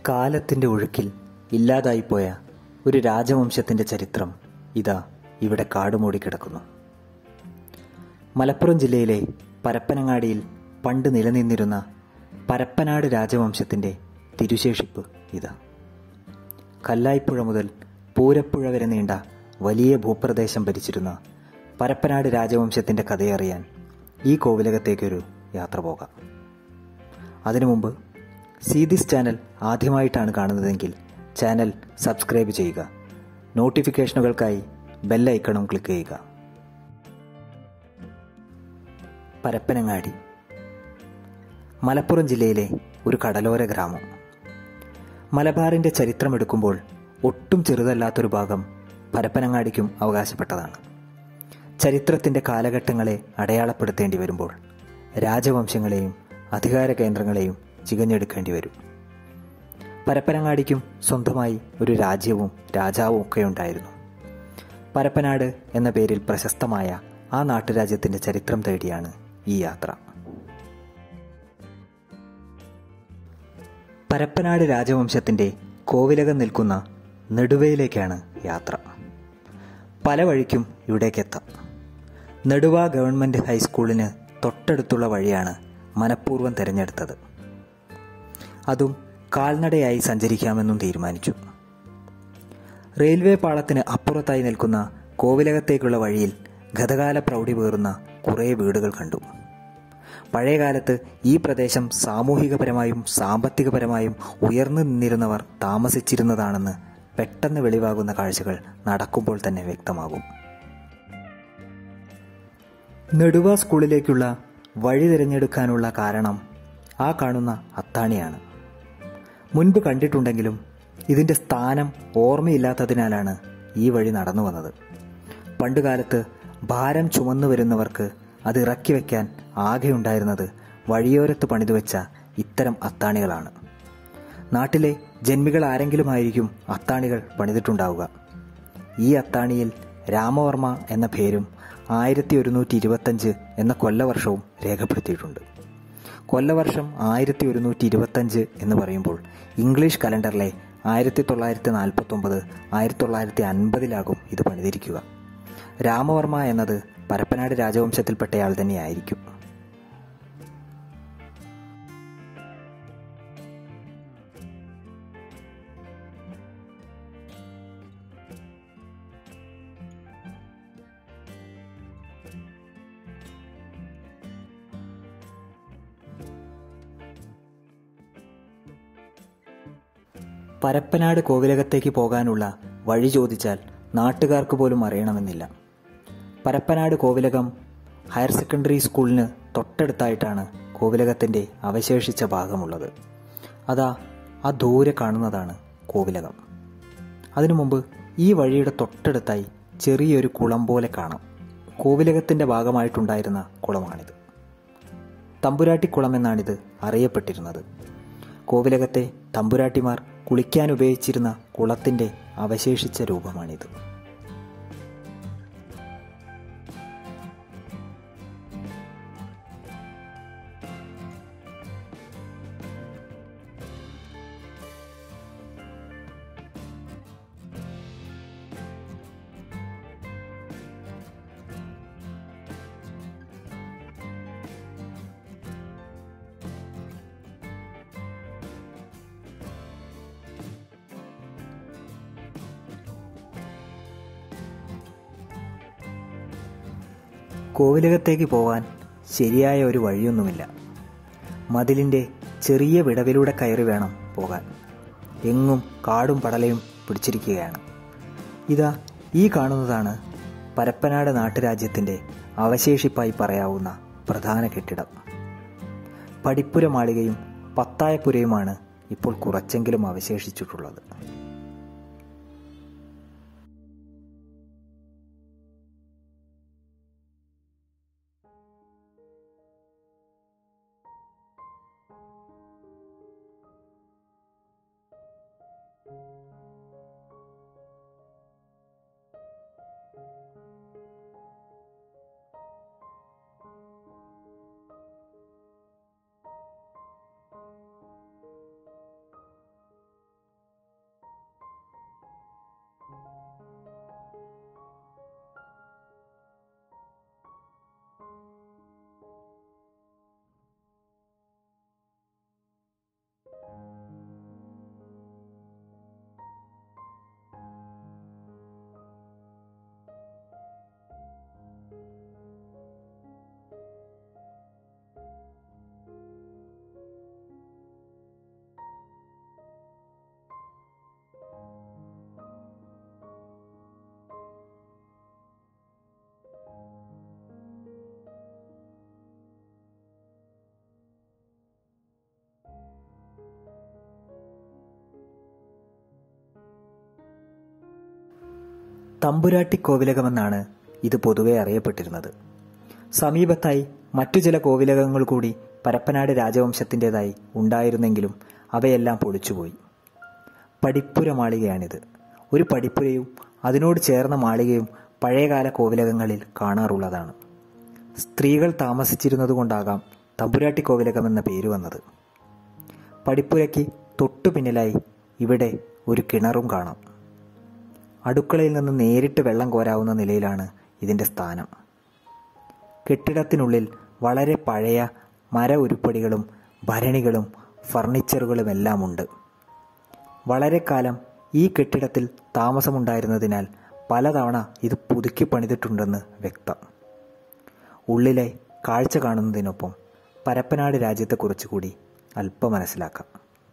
കാലത്തിൻ്റെ ഒഴുക്കിൽ ഇല്ലാതായിപ്പോയ ഒരു രാജവംശത്തിൻ്റെ ചരിത്രം ഇതാ ഇവിടെ കാടുമൂടി കിടക്കുന്നു. മലപ്പുറം ജില്ലയിലെ പരപ്പനങ്ങാടിയിൽ പണ്ട് നിലനിന്നിരുന്ന പരപ്പനാട് രാജവംശത്തിൻ്റെ തിരുശേഷിപ്പ് ഇതാ. കല്ലായിപ്പുഴ മുതൽ പൂരപ്പുഴ വരെ നീണ്ട വലിയ ഭൂപ്രദേശം ഭരിച്ചിരുന്ന പരപ്പനാട് രാജവംശത്തിൻ്റെ കഥയറിയാൻ ഈ കോവിലകത്തേക്കൊരു യാത്ര പോകാം. അതിനു മുമ്പ് സീദിസ് ചാനൽ ആദ്യമായിട്ടാണ് കാണുന്നതെങ്കിൽ ചാനൽ സബ്സ്ക്രൈബ് ചെയ്യുക. നോട്ടിഫിക്കേഷനുകൾക്കായി ബെല്ലൈക്കണും ക്ലിക്ക് ചെയ്യുക. പരപ്പനങ്ങാടി മലപ്പുറം ജില്ലയിലെ ഒരു കടലോര ഗ്രാമം. മലബാറിൻ്റെ ചരിത്രമെടുക്കുമ്പോൾ ഒട്ടും ചെറുതല്ലാത്തൊരു ഭാഗം പരപ്പനങ്ങാടിക്കും അവകാശപ്പെട്ടതാണ്. ചരിത്രത്തിൻ്റെ കാലഘട്ടങ്ങളെ അടയാളപ്പെടുത്തേണ്ടി വരുമ്പോൾ രാജവംശങ്ങളെയും അധികാര കേന്ദ്രങ്ങളെയും ചികഞ്ഞെടുക്കേണ്ടി വരും. പരപ്പനങ്ങാടിക്കും സ്വന്തമായി ഒരു രാജ്യവും രാജാവും ഒക്കെ ഉണ്ടായിരുന്നു. പരപ്പനാട് എന്ന പേരിൽ പ്രശസ്തമായ ആ നാട്ടുരാജ്യത്തിൻ്റെ ചരിത്രം തേടിയാണ് ഈ യാത്ര. പരപ്പനാട് രാജവംശത്തിൻ്റെ കോവിലകം നിൽക്കുന്ന നെടുവയിലേക്കാണ് യാത്ര. പല വഴിക്കും ഇവിടേക്കെത്താം. നെടുവ ഗവൺമെൻറ് ഹൈസ്കൂളിന് തൊട്ടടുത്തുള്ള വഴിയാണ് മനഃപൂർവ്വം തിരഞ്ഞെടുത്തത്. അതും കാൽനടയായി സഞ്ചരിക്കാമെന്നും തീരുമാനിച്ചു. റെയിൽവേ പാളത്തിന് അപ്പുറത്തായി നിൽക്കുന്ന കോവിലകത്തേക്കുള്ള വഴിയിൽ ഗതകാല പ്രൗഢി പേറുന്ന കുറേ വീടുകൾ കണ്ടു. പഴയകാലത്ത് ഈ പ്രദേശം സാമൂഹികപരമായും സാമ്പത്തികപരമായും ഉയർന്നു നിന്നിരുന്നവർ താമസിച്ചിരുന്നതാണെന്ന് പെട്ടെന്ന് വെളിവാകുന്ന കാഴ്ചകൾ നടക്കുമ്പോൾ തന്നെ വ്യക്തമാകും. നെടുവ സ്കൂളിലേക്കുള്ള വഴി തിരഞ്ഞെടുക്കാനുള്ള കാരണം ആ കാണുന്ന അത്താണിയാണ്. മുൻപ് കണ്ടിട്ടുണ്ടെങ്കിലും ഇതിൻ്റെ സ്ഥാനം ഓർമ്മയില്ലാത്തതിനാലാണ് ഈ വഴി നടന്നു വന്നത്. പണ്ടുകാലത്ത് ഭാരം ചുമന്നു വരുന്നവർക്ക് അത് ഇറക്കി വയ്ക്കാൻ ആകെയുണ്ടായിരുന്നത് വഴിയോരത്ത് പണിതുവെച്ച ഇത്തരം അത്താണികളാണ്. നാട്ടിലെ ജന്മികൾ ആരെങ്കിലുമായിരിക്കും അത്താണികൾ പണിതിട്ടുണ്ടാവുക. ഈ അത്താണിയിൽ രാമവർമ്മ എന്ന പേരും 1125 എന്ന കൊല്ലവർഷവും രേഖപ്പെടുത്തിയിട്ടുണ്ട്. കൊല്ലവർഷം 1125 എന്ന് പറയുമ്പോൾ ഇംഗ്ലീഷ് കലണ്ടറിലെ 1949 1950 ഇത് പണിതിരിക്കുക. രാമവർമ്മ എന്നത് പരപ്പനാട് രാജവംശത്തിൽപ്പെട്ടയാൾ തന്നെയായിരിക്കും. പരപ്പനാട് കോവിലകത്തേക്ക് പോകാനുള്ള വഴി ചോദിച്ചാൽ നാട്ടുകാർക്ക് പോലും അറിയണമെന്നില്ല. പരപ്പനാട് കോവിലകം ഹയർ സെക്കൻഡറി സ്കൂളിന് തൊട്ടടുത്തായിട്ടാണ് കോവിലകത്തിൻ്റെ അവശേഷിച്ച ഭാഗമുള്ളത്. അതാ ആ ദൂരെ കാണുന്നതാണ് കോവിലകം. അതിനു മുമ്പ് ഈ വഴിയുടെ തൊട്ടടുത്തായി ചെറിയൊരു കുളം പോലെ കാണാം. കോവിലകത്തിൻ്റെ ഭാഗമായിട്ടുണ്ടായിരുന്ന കുളമാണിത്. തമ്പുരാട്ടിക്കുളം എന്നാണിത് അറിയപ്പെട്ടിരുന്നത്. കോവിലകത്തെ തമ്പുരാട്ടിമാർ കുളിക്കാൻ ഉപയോഗിച്ചിരുന്ന കുളത്തിൻ്റെ അവശേഷിച്ച രൂപമാണിത്. കോവിലകത്തേക്ക് പോവാൻ ശരിയായ ഒരു വഴിയൊന്നുമില്ല. മതിലിൻ്റെ ചെറിയ വിടവിലൂടെ കയറി വേണം പോകാൻ. എങ്ങും കാടും പടലയും പിടിച്ചിരിക്കുകയാണ്. ഇതാ ഈ കാണുന്നതാണ് പരപ്പനാട് നാട്ടുരാജ്യത്തിൻ്റെ അവശേഷിപ്പായി പറയാവുന്ന പ്രധാന കെട്ടിടം. പടിപ്പുര മാളികയും പത്തായപ്പുരയുമാണ് ഇപ്പോൾ കുറച്ചെങ്കിലും അവശേഷിച്ചിട്ടുള്ളത്. തമ്പുരാട്ടി കോവിലകമെന്നാണ് ഇത് പൊതുവെ അറിയപ്പെട്ടിരുന്നത്. സമീപത്തായി മറ്റു ചില കോവിലകങ്ങൾ കൂടി പരപ്പനാട് രാജവംശത്തിൻ്റെതായി ഉണ്ടായിരുന്നെങ്കിലും അവയെല്ലാം പൊളിച്ചുപോയി. പടിപ്പുര മാളികയാണിത്. ഒരു പടിപ്പുരയും അതിനോട് ചേർന്ന മാളികയും പഴയകാല കോവിലകങ്ങളിൽ കാണാറുള്ളതാണ്. സ്ത്രീകൾ താമസിച്ചിരുന്നതുകൊണ്ടാകാം തമ്പുരാട്ടി കോവിലകമെന്ന പേര് വന്നത്. പടിപ്പുരയ്ക്ക് തൊട്ടു പിന്നിലായി ഇവിടെ ഒരു കിണറും കാണാം. അടുക്കളയിൽ നിന്ന് നേരിട്ട് വെള്ളം കോരാവുന്ന നിലയിലാണ് ഇതിൻ്റെ സ്ഥാനം. കെട്ടിടത്തിനുള്ളിൽ വളരെ പഴയ മര ഉരുപ്പടികളും ഭരണികളും ഫർണിച്ചറുകളുമെല്ലാം ഉണ്ട്. വളരെ കാലം ഈ കെട്ടിടത്തിൽ താമസമുണ്ടായിരുന്നതിനാൽ പലതവണ ഇത് പുതുക്കി പണിതിട്ടുണ്ടെന്ന് വ്യക്തം. ഉള്ളിലെ കാഴ്ച കാണുന്നതിനൊപ്പം പരപ്പനാട് രാജ്യത്തെക്കുറിച്ചുകൂടി അല്പം മനസ്സിലാക്കാം.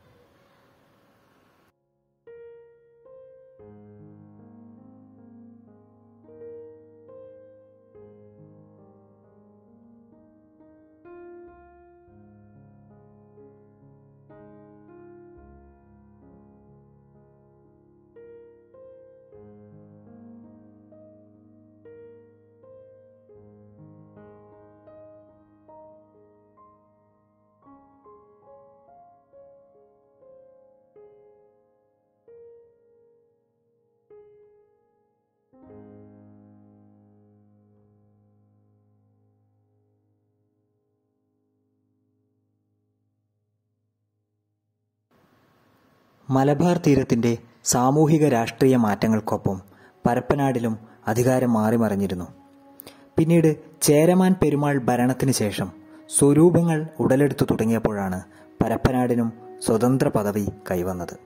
മലബാർ തീരത്തിൻ്റെ സാമൂഹിക രാഷ്ട്രീയ മാറ്റങ്ങൾക്കൊപ്പം പരപ്പനാടിലും അധികാരം മാറിമറിഞ്ഞിരുന്നു. പിന്നീട് ചേരമാൻ പെരുമാൾ ഭരണത്തിന് ശേഷം സ്വരൂപങ്ങൾ ഉടലെടുത്തു തുടങ്ങിയപ്പോഴാണ് പരപ്പനാടിനും സ്വതന്ത്ര പദവി കൈവന്നത്.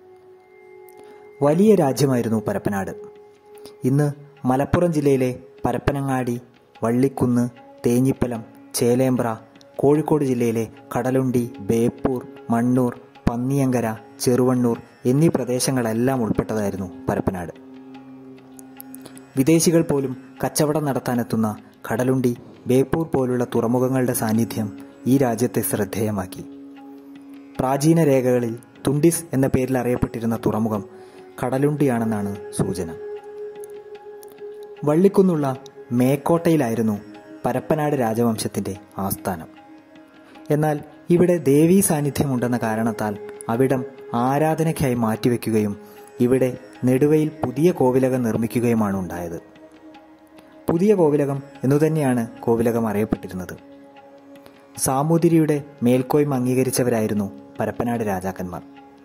വലിയ രാജ്യമായിരുന്നു പരപ്പനാട്. ഇന്ന് മലപ്പുറം ജില്ലയിലെ പരപ്പനങ്ങാടി, വള്ളിക്കുന്ന്, തേഞ്ഞിപ്പലം, ചേലേമ്പ്ര, കോഴിക്കോട് ജില്ലയിലെ കടലുണ്ടി, ബേപ്പൂർ, മണ്ണൂർ, പന്നിയങ്കര, ചെറുവണ്ണൂർ എന്നീ പ്രദേശങ്ങളെല്ലാം ഉൾപ്പെട്ടതായിരുന്നു പരപ്പനാട്. വിദേശികൾ പോലും കച്ചവടം നടത്താനെത്തുന്ന കടലുണ്ടി, ബേപ്പൂർ പോലുള്ള തുറമുഖങ്ങളുടെ സാന്നിധ്യം ഈ രാജ്യത്തെ ശ്രദ്ധേയമാക്കി. പ്രാചീന രേഖകളിൽ തുണ്ടിസ് എന്ന പേരിൽ അറിയപ്പെട്ടിരുന്ന തുറമുഖം കടലുണ്ടിയാണെന്നാണ് സൂചന. വള്ളിക്കുന്നുള്ള മേക്കോട്ടയിലായിരുന്നു പരപ്പനാട് രാജവംശത്തിൻ്റെ ആസ്ഥാനം. എന്നാൽ ഇവിടെ ദേവീ സാന്നിധ്യമുണ്ടെന്ന കാരണത്താൽ അവിടം ആരാധനയ്ക്കായി മാറ്റിവെക്കുകയും ഇവിടെ നെടുവയിൽ പുതിയ കോവിലകം നിർമ്മിക്കുകയുമാണ് ഉണ്ടായത്. പുതിയ കോവിലകം എന്നുതന്നെയാണ് കോവിലകം അറിയപ്പെട്ടിരുന്നത്. സാമൂതിരിയുടെ മേൽക്കോയ്മ അംഗീകരിച്ചവരായിരുന്നു പരപ്പനാട് രാജാക്കന്മാർ.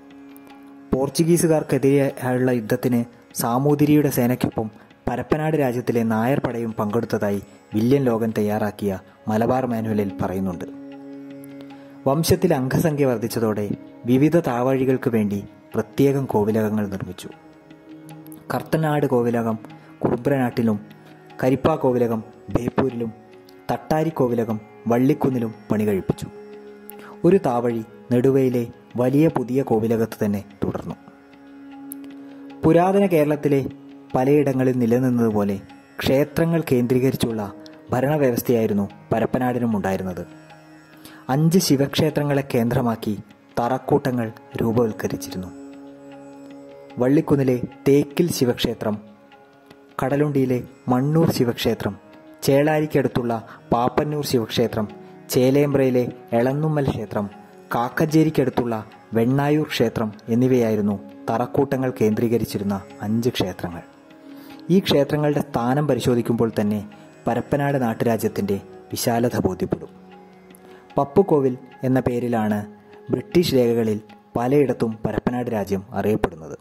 പോർച്ചുഗീസുകാർക്കെതിരെയുള്ള യുദ്ധത്തിന് സാമൂതിരിയുടെ സേനയ്ക്കൊപ്പം പരപ്പനാട് രാജ്യത്തിലെ നായർ പടയും പങ്കെടുത്തതായി വില്യം ലോഗൻ തയ്യാറാക്കിയ മലബാർ മാനുവലിൽ പറയുന്നുണ്ട്. വംശത്തിൽ അംഗസംഖ്യ വർദ്ധിച്ചതോടെ വിവിധ താവഴികൾക്ക് വേണ്ടി പ്രത്യേകം കോവിലകങ്ങൾ നിർമ്മിച്ചു. കർത്തനാട് കോവിലകം കുറുബ്രനാട്ടിലും, കരിപ്പാ കോവിലകം ബേപ്പൂരിലും, തട്ടാരി കോവിലകം വള്ളിക്കുന്നിലും പണി കഴിപ്പിച്ചു. ഒരു താവഴി നെടുവയിലെ വലിയ പുതിയ കോവിലകത്ത് തന്നെ തുടർന്നു. പുരാതന കേരളത്തിലെ പലയിടങ്ങളിൽ നിലനിന്നതുപോലെ ക്ഷേത്രങ്ങൾ കേന്ദ്രീകരിച്ചുള്ള ഭരണവ്യവസ്ഥയായിരുന്നു പരപ്പനാടിനും ഉണ്ടായിരുന്നത്. 5 ശിവക്ഷേത്രങ്ങളെ കേന്ദ്രമാക്കി തറക്കൂട്ടങ്ങൾ രൂപവൽക്കരിച്ചിരുന്നു. വള്ളിക്കുന്നിലെ തേക്കിൽ ശിവക്ഷേത്രം, കടലുണ്ടിയിലെ മണ്ണൂർ ശിവക്ഷേത്രം, ചേളാരിക്കടുത്തുള്ള പാപ്പന്നൂർ ശിവക്ഷേത്രം, ചേലേമ്പ്രയിലെ എളന്നുമ്മൽ ക്ഷേത്രം, കാക്കഞ്ചേരിക്കടുത്തുള്ള വെണ്ണായൂർ ക്ഷേത്രം എന്നിവയായിരുന്നു തറക്കൂട്ടങ്ങൾ കേന്ദ്രീകരിച്ചിരുന്ന 5 ക്ഷേത്രങ്ങൾ. ഈ ക്ഷേത്രങ്ങളുടെ സ്ഥാനം പരിശോധിക്കുമ്പോൾ തന്നെ പരപ്പനാട് നാട്ടുരാജ്യത്തിൻ്റെ വിശാലത ബോധ്യപ്പെടും. പപ്പുകോവിൽ എന്ന പേരിലാണ് ബ്രിട്ടീഷ് രേഖകളിൽ പലയിടത്തും പരപ്പനാട് രാജ്യം അറിയപ്പെടുന്നത്.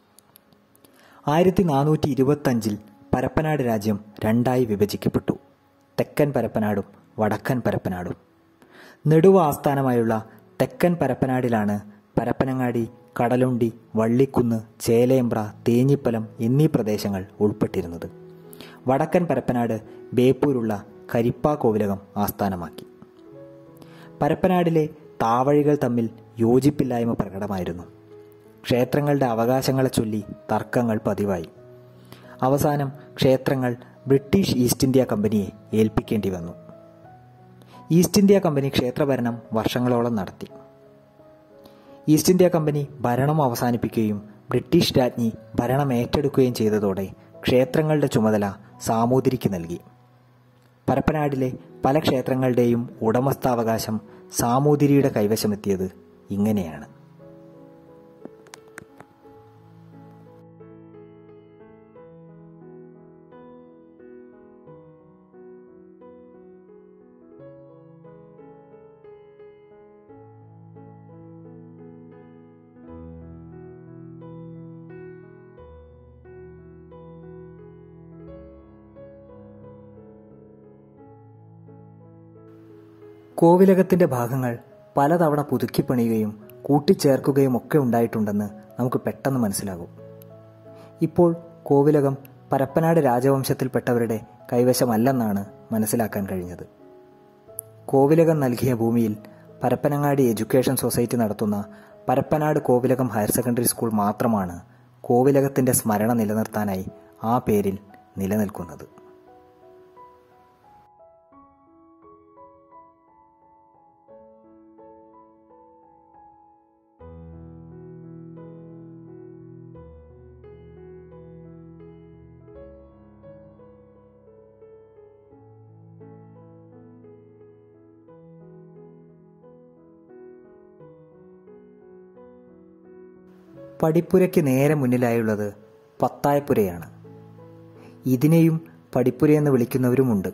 1425 പരപ്പനാട് രാജ്യം 2ആയി വിഭജിക്കപ്പെട്ടു. തെക്കൻ പരപ്പനാടും വടക്കൻ പരപ്പനാടും. നെടുവ ആസ്ഥാനമായുള്ള തെക്കൻ പരപ്പനാടിലാണ് പരപ്പനങ്ങാടി, കടലുണ്ടി, വള്ളിക്കുന്ന്, ചേലേമ്പ്ര, തേഞ്ഞിപ്പലം എന്നീ പ്രദേശങ്ങൾ ഉൾപ്പെട്ടിരുന്നത്. വടക്കൻ പരപ്പനാട് ബേപ്പൂരുള്ള കരിപ്പാ കോവിലകം ആസ്ഥാനമാക്കി. പരപ്പനാടിലെ താവഴികൾ തമ്മിൽ യോജിപ്പില്ലായ്മ പ്രകടമായിരുന്നു. ക്ഷേത്രങ്ങളുടെ അവകാശങ്ങളെ ചൊല്ലി തർക്കങ്ങൾ പതിവായി. അവസാനം ക്ഷേത്രങ്ങൾ ബ്രിട്ടീഷ് ഈസ്റ്റ് ഇന്ത്യ കമ്പനിയെ ഏൽപ്പിക്കേണ്ടി വന്നു. ഈസ്റ്റ് ഇന്ത്യ കമ്പനി ക്ഷേത്രഭരണം വർഷങ്ങളോളം നടത്തി. ഈസ്റ്റ് ഇന്ത്യ കമ്പനി ഭരണം അവസാനിപ്പിക്കുകയും ബ്രിട്ടീഷ് രാജ്ഞി ഭരണം ഏറ്റെടുക്കുകയും ചെയ്തതോടെ ക്ഷേത്രങ്ങളുടെ ചുമതല സാമൂതിരിക്ക് നൽകി. പരപ്പനാടിലെ പല ക്ഷേത്രങ്ങളുടെയും ഉടമസ്ഥാവകാശം സാമൂതിരിയുടെ കൈവശമെത്തിയത് ഇങ്ങനെയാണ്. കോവിലകത്തിന്റെ ഭാഗങ്ങൾ പലതവണ പുതുക്കിപ്പണിയുകയും കൂട്ടിച്ചേർക്കുകയും ഒക്കെ ഉണ്ടായിട്ടുണ്ടെന്ന് നമുക്ക് പെട്ടെന്ന് മനസ്സിലാകും. ഇപ്പോൾ കോവിലകം പരപ്പനാട് രാജവംശത്തിൽപ്പെട്ടവരുടെ കൈവശമല്ലെന്നാണ് മനസ്സിലാക്കാൻ കഴിഞ്ഞത്. കോവിലകം നൽകിയ ഭൂമിയിൽ പരപ്പനങ്ങാടി എഡ്യൂക്കേഷൻ സൊസൈറ്റി നടത്തുന്ന Parappanad Kovilakam higher secondary school മാത്രമാണ് കോവിലകത്തിന്റെ സ്മരണ നിലനിർത്താനായി ആ പേരിൽ നിലനിൽക്കുന്നത്. പടിപ്പുരയ്ക്ക് നേരെ മുന്നിലായുള്ളത് പത്തായപ്പുരയാണ്. ഇതിനെയും പടിപ്പുരയെന്ന് വിളിക്കുന്നവരുമുണ്ട്.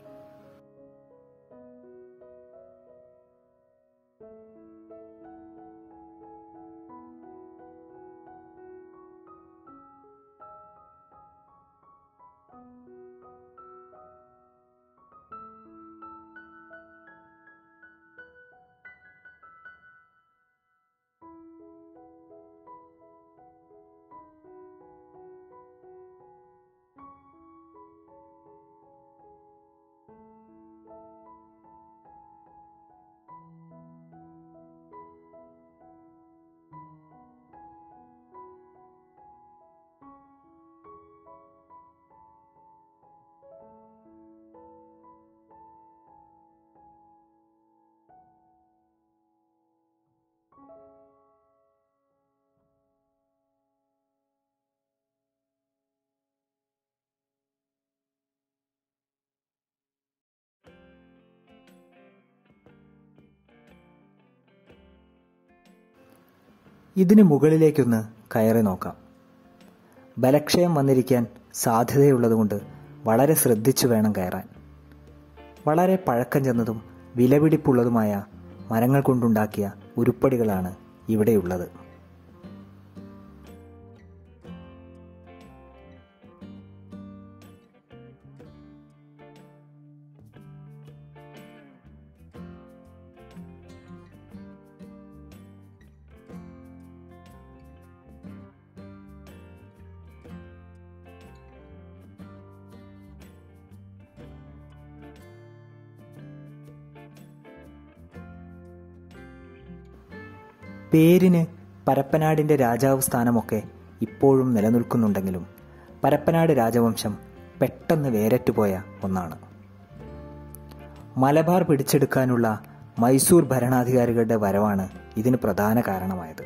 ഇതിന് മുകളിലേക്കൊന്ന് കയറി നോക്കാം. ബലക്ഷയം വന്നിരിക്കാൻ സാധ്യതയുള്ളതുകൊണ്ട് വളരെ ശ്രദ്ധിച്ചു വേണം കയറാൻ. വളരെ പഴക്കം ചെന്നതും വിലപിടിപ്പുള്ളതുമായ മരങ്ങൾ കൊണ്ടുണ്ടാക്കിയ ഉരുപ്പടികളാണ് ഇവിടെയുള്ളത്. പേരിന് പരപ്പനാടിൻ്റെ രാജാവ് സ്ഥാനമൊക്കെ ഇപ്പോഴും നിലനിൽക്കുന്നുണ്ടെങ്കിലും പരപ്പനാട് രാജവംശം പെട്ടെന്ന് വേരറ്റുപോയ ഒന്നാണ്. മലബാർ പിടിച്ചെടുക്കാനുള്ള മൈസൂർ ഭരണാധികാരികളുടെ വരവാണ് ഇതിന് പ്രധാന കാരണമായത്.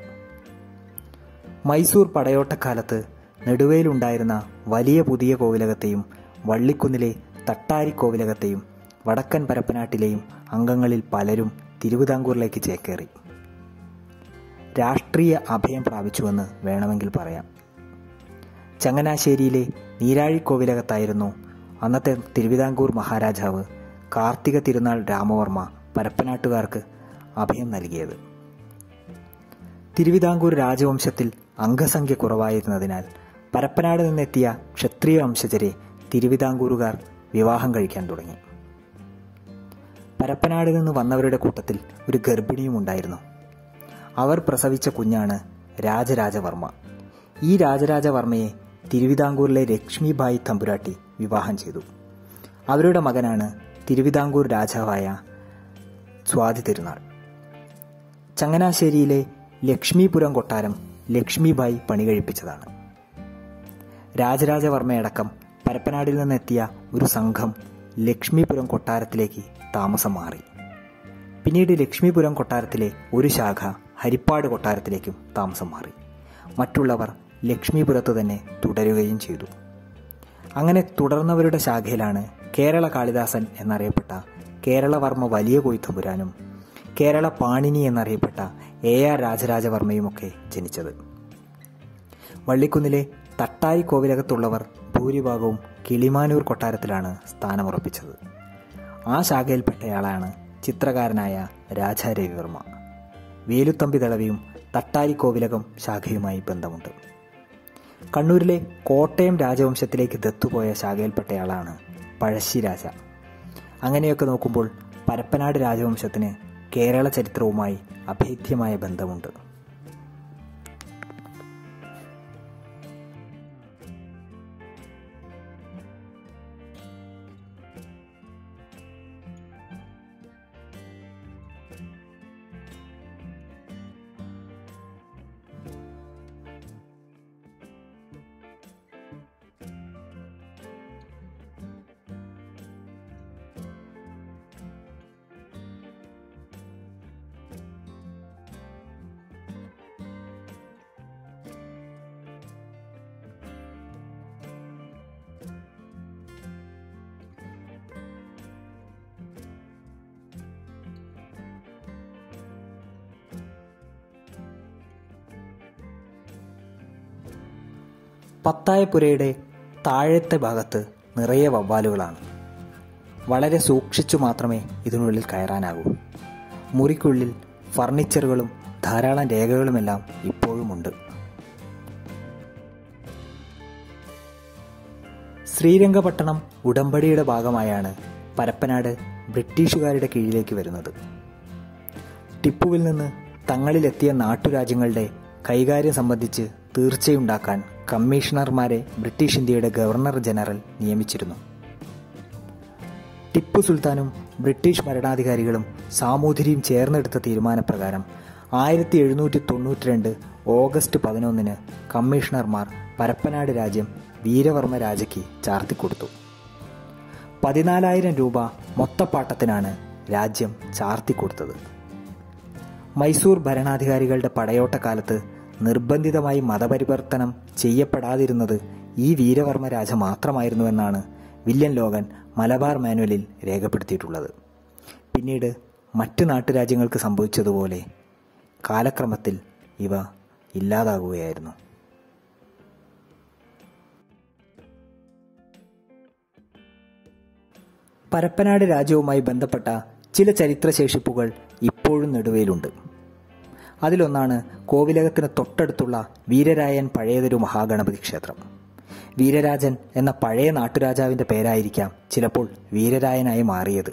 മൈസൂർ പടയോട്ടക്കാലത്ത് നെടുവയിലുണ്ടായിരുന്ന വലിയ പുതിയ കോവിലകത്തെയും വള്ളിക്കുന്നിലെ തട്ടാരി കോവിലകത്തെയും വടക്കൻ പരപ്പനാട്ടിലെയും അംഗങ്ങളിൽ പലരും തിരുവിതാംകൂറിലേക്ക് ചേക്കേറി. രാഷ്ട്രീയ അഭയം പ്രാപിച്ചുവെന്ന് വേണമെങ്കിൽ പറയാം. ചങ്ങനാശ്ശേരിയിലെ നീരാഴി കോവിലകത്തായിരുന്നു അന്നത്തെ തിരുവിതാംകൂർ മഹാരാജാവ് കാർത്തിക തിരുനാൾ രാമവർമ്മ പരപ്പനാട്ടുകാർക്ക് അഭയം നൽകിയത്. തിരുവിതാംകൂർ രാജവംശത്തിൽ അംഗസംഖ്യ കുറവായിരുന്നതിനാൽ പരപ്പനാട് നിന്നെത്തിയ ക്ഷത്രിയ വംശജരെ തിരുവിതാംകൂറുകാർ വിവാഹം കഴിക്കാൻ തുടങ്ങി. പരപ്പനാട് നിന്ന് വന്നവരുടെ കൂട്ടത്തിൽ ഒരു ഗർഭിണിയും ഉണ്ടായിരുന്നു. അവർ പ്രസവിച്ച കുഞ്ഞാണ് രാജരാജവർമ്മ. ഈ രാജരാജവർമ്മയെ തിരുവിതാംകൂറിലെ ലക്ഷ്മിബായി തമ്പുരാട്ടി വിവാഹം ചെയ്തു. അവരുടെ മകനാണ് തിരുവിതാംകൂർ രാജാവായ സ്വാതി തിരുനാൾ. ചങ്ങനാശ്ശേരിയിലെ ലക്ഷ്മീപുരം കൊട്ടാരം ലക്ഷ്മിബായി പണികഴിപ്പിച്ചതാണ്. രാജരാജവർമ്മയടക്കം പരപ്പനാടിൽ നിന്നെത്തിയ ഒരു സംഘം ലക്ഷ്മീപുരം കൊട്ടാരത്തിലേക്ക് താമസം മാറി. പിന്നീട് ലക്ഷ്മീപുരം കൊട്ടാരത്തിലെ ഒരു ശാഖ ഹരിപ്പാട് കൊട്ടാരത്തിലേക്കും താമസം മാറി. മറ്റുള്ളവർ ലക്ഷ്മീപുരത്ത് തന്നെ തുടരുകയും ചെയ്തു. അങ്ങനെ തുടർന്നവരുടെ ശാഖയിലാണ് കേരള കാളിദാസൻ എന്നറിയപ്പെട്ട കേരളവർമ്മ വലിയ കോയിത്തമ്പുരാനും കേരള പാണിനി എന്നറിയപ്പെട്ട AR രാജരാജവർമ്മയുമൊക്കെ ജനിച്ചത്. വള്ളിക്കുന്നിലെ തട്ടായി കോവിലകത്തുള്ളവർ ഭൂരിഭാഗവും കിളിമാനൂർ കൊട്ടാരത്തിലാണ് സ്ഥാനമുറപ്പിച്ചത്. ആ ശാഖയിൽപ്പെട്ടയാളാണ് ചിത്രകാരനായ രാജാ രവിവർമ്മ. വേലുത്തമ്പി ദളവിയും തട്ടായി കോവിലകം ശാഖയുമായി ബന്ധമുണ്ട്. കണ്ണൂരിലെ കോട്ടയം രാജവംശത്തിലേക്ക് ദത്തുപോയ ശാഖയിൽപ്പെട്ടയാളാണ് പഴശ്ശിരാജ. അങ്ങനെയൊക്കെ നോക്കുമ്പോൾ പരപ്പനാട് രാജവംശത്തിന് കേരള ചരിത്രവുമായി അഭേദ്യമായ ബന്ധമുണ്ട്. പത്തായപ്പുരയുടെ താഴത്തെ ഭാഗത്ത് നിറയെ വവ്വാലുകളാണ്. വളരെ സൂക്ഷിച്ചു മാത്രമേ ഇതിനുള്ളിൽ കയറാനാകൂ. മുറിക്കുള്ളിൽ ഫർണിച്ചറുകളും ധാരാളം രേഖകളുമെല്ലാം ഇപ്പോഴുമുണ്ട്. ശ്രീരംഗപട്ടണം ഉടമ്പടിയുടെ ഭാഗമായാണ് പരപ്പനാട് ബ്രിട്ടീഷുകാരുടെ കീഴിലേക്ക് വരുന്നത്. ടിപ്പുവിൽ നിന്ന് തങ്ങളിലെത്തിയ നാട്ടുരാജ്യങ്ങളുടെ കൈകാര്യം സംബന്ധിച്ച് തീർച്ചയുണ്ടാക്കാൻ കമ്മീഷണർമാരെ ബ്രിട്ടീഷ് ഇന്ത്യയുടെ ഗവർണർ ജനറൽ നിയമിച്ചിരുന്നു. ടിപ്പു സുൽത്താനും ബ്രിട്ടീഷ് ഭരണാധികാരികളും സാമൂതിരിയും ചേർന്നെടുത്ത തീരുമാനപ്രകാരം 1792 ഓഗസ്റ്റ് 11 കമ്മീഷണർമാർ പരപ്പനാട് രാജ്യം വീരവർമ്മ രാജയ്ക്ക് ചാർത്തിക്കൊടുത്തു. 14,000 രൂപ മൊത്തപ്പാട്ടത്തിനാണ് രാജ്യം ചാർത്തിക്കൊടുത്തത്. മൈസൂർ ഭരണാധികാരികളുടെ പടയോട്ടക്കാലത്ത് നിർബന്ധിതമായി മതപരിവർത്തനം ചെയ്യപ്പെടാതിരുന്നത് ഈ വീരവർമ്മ രാജ മാത്രമായിരുന്നുവെന്നാണ് വില്യം ലോഗൻ മലബാർ മാനുവലിൽ രേഖപ്പെടുത്തിയിട്ടുള്ളത്. പിന്നീട് മറ്റ് നാട്ടുരാജ്യങ്ങൾക്ക് സംഭവിച്ചതുപോലെ കാലക്രമത്തിൽ ഇവ ഇല്ലാതാകുകയായിരുന്നു. പരപ്പനാട് രാജ്യവുമായി ബന്ധപ്പെട്ട ചില ചരിത്രശേഷിപ്പുകൾ ഇപ്പോഴും നെടുവയിലുണ്ട്. അതിലൊന്നാണ് കോവിലകത്തിന് തൊട്ടടുത്തുള്ള വീരരായൻ പഴയതൊരു മഹാഗണപതി ക്ഷേത്രം. വീരരാജൻ എന്ന പഴയ നാട്ടുരാജാവിന്റെ പേരായിരിക്കാം ചിലപ്പോൾ വീരരായനായി മാറിയത്.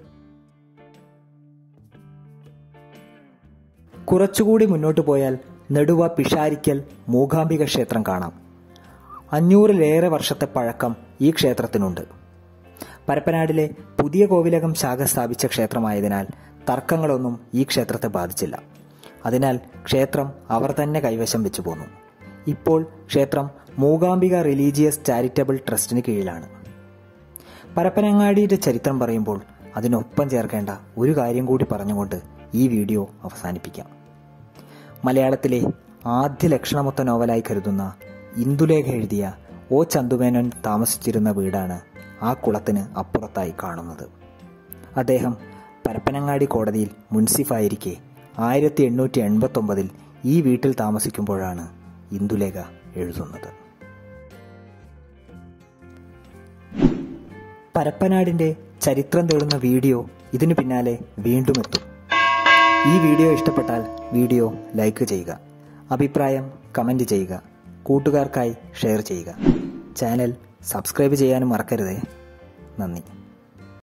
കുറച്ചുകൂടി മുന്നോട്ടു പോയാൽ നെടുവ പിഷാരിക്കൽ മൂകാംബിക ക്ഷേത്രം കാണാം. 500-ലേറെ വർഷത്തെ പഴക്കം ഈ ക്ഷേത്രത്തിനുണ്ട്. പരപ്പനാടിലെ പുതിയ കോവിലകം ശാഖ സ്ഥാപിച്ച ക്ഷേത്രമായതിനാൽ തർക്കങ്ങളൊന്നും ഈ ക്ഷേത്രത്തെ ബാധിച്ചില്ല. അതിനാൽ ക്ഷേത്രം അവർ തന്നെ കൈവശം വെച്ചു പോന്നു. ഇപ്പോൾ ക്ഷേത്രം മൂകാംബിക റിലീജിയസ് ചാരിറ്റബിൾ ട്രസ്റ്റിന് കീഴിലാണ്. പരപ്പനങ്ങാടിയുടെ ചരിത്രം പറയുമ്പോൾ അതിനൊപ്പം ചേർക്കേണ്ട ഒരു കാര്യം കൂടി പറഞ്ഞുകൊണ്ട് ഈ വീഡിയോ അവസാനിപ്പിക്കാം. മലയാളത്തിലെ ആദ്യ ലക്ഷണമൊത്ത നോവലായി കരുതുന്ന ഇന്ദുലേഖ എഴുതിയ ഒ ചന്തുമേനോൻ താമസിച്ചിരുന്ന വീടാണ് ആ കുളത്തിന് അപ്പുറത്തായി കാണുന്നത്. അദ്ദേഹം പരപ്പനങ്ങാടി കോടതിയിൽ മുൻസിഫായിരിക്കെ 1889 ഈ വീട്ടിൽ താമസിക്കുമ്പോഴാണ് ഇന്ദുലേഖ എഴുതുന്നത്. പരപ്പനാടിന്റെ ചരിത്രം തേടുന്ന വീഡിയോ ഇതിനു പിന്നാലെ വീണ്ടും എത്തും. ഈ വീഡിയോ ഇഷ്ടപ്പെട്ടാൽ വീഡിയോ ലൈക്ക് ചെയ്യുക, അഭിപ്രായം കമന്റ് ചെയ്യുക, കൂട്ടുകാർക്കായി ഷെയർ ചെയ്യുക. ചാനൽ സബ്സ്ക്രൈബ് ചെയ്യാനും മറക്കരുതേ. നന്ദി.